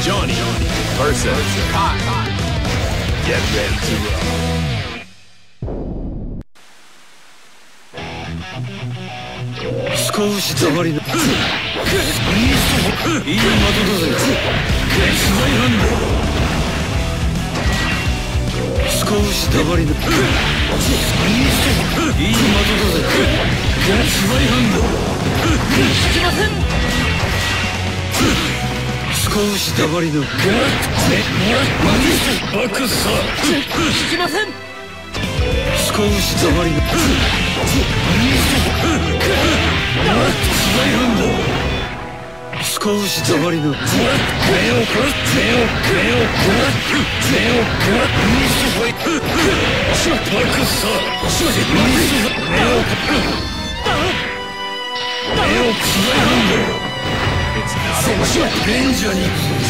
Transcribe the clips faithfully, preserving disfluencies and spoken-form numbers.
Johnny versus Kai. Get ready to roll. 少し黙りな。いい的だぜ。取材班だ。少し黙りな。いい的だぜ。取材班だ。引きません。少し黙りな。バカさ。引きません。少し黙りな。少し黙りな。目を殺す。目を目を目を目をバカさ。目を目をつらいなんだよ。レンジャーに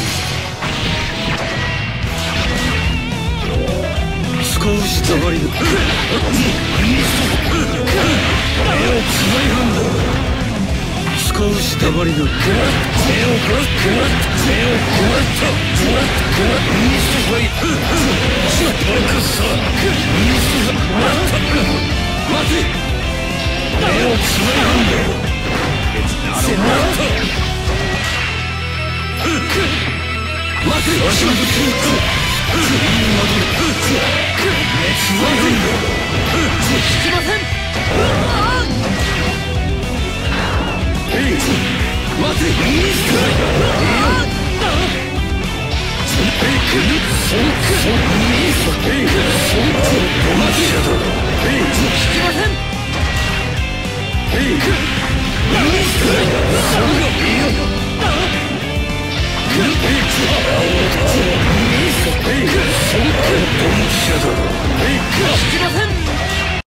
少し黙りな。目をつらいなんだよ。少し黙りな。目を殺す。目を殺した。バカさ。待て。目をつらいなんだよ。待て。足元キープ。いい窓だ。つらいなんだよ。引きません。待て！いいぞ！いいよ！そんそんいいぞ！そんとどましやだ！引きません！いいぞ！そんがいいよ！いいぞ！そんとどましやだ！